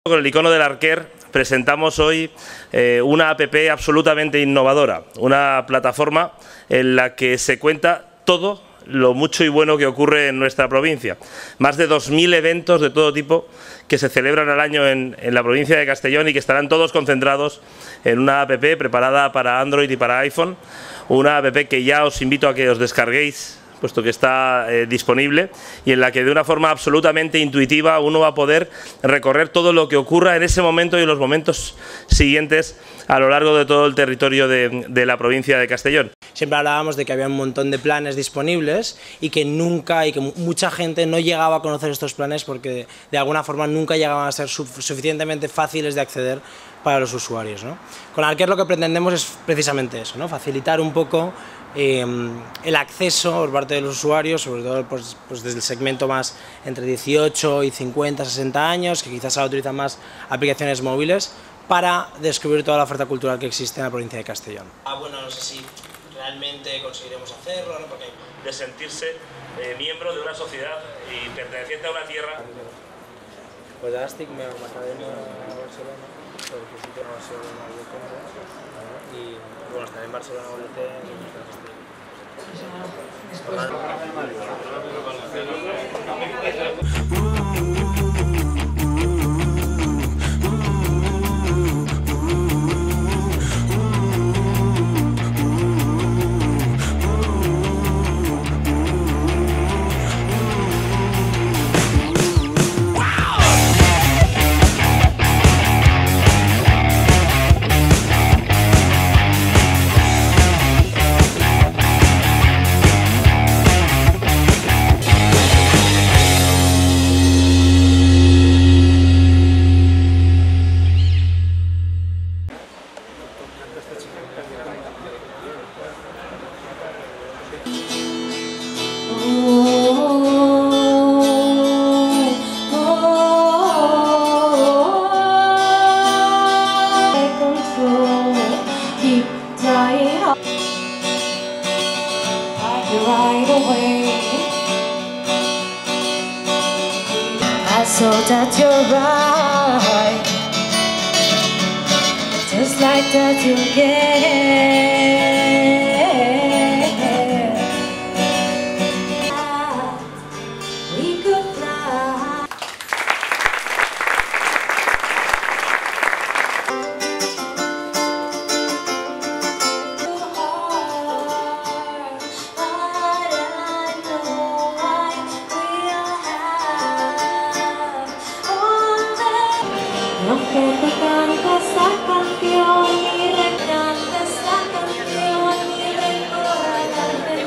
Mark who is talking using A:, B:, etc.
A: Con el icono del Arquer presentamos hoy una app absolutamente innovadora, una plataforma en la que se cuenta todo lo mucho y bueno que ocurre en nuestra provincia. Más de 2000 eventos de todo tipo que se celebran al año en la provincia de Castellón y que estarán todos concentrados en una app preparada para Android y para iPhone, una app que ya os invito a que os descarguéis, puesto que está disponible, y en la que de una forma absolutamente intuitiva uno va a poder recorrer todo lo que ocurra en ese momento y en los momentos siguientes a lo largo de todo el territorio de la provincia de Castellón.
B: Siempre hablábamos de que había un montón de planes disponibles y que mucha gente no llegaba a conocer estos planes porque de alguna forma nunca llegaban a ser suficientemente fáciles de acceder para los usuarios, ¿no? Con Arquer lo que pretendemos es precisamente eso, ¿no? Facilitar un poco el acceso por parte de los usuarios, sobre todo pues desde el segmento más entre 18 y 50, 60 años, que quizás ahora utilizan más aplicaciones móviles, para descubrir toda la oferta cultural que existe en la provincia de Castellón. Bueno, no sé si realmente conseguiremos hacerlo, ¿no? Porque
A: de sentirse miembro de una sociedad y perteneciente a una tierra.
B: Pues ara estic m'acabem a Barcelona, perquè sí que a Barcelona ho compro, i bueno, estaré en Barcelona o l'hotel i
C: right away. I saw that you're right, just like that you get. We could fly. No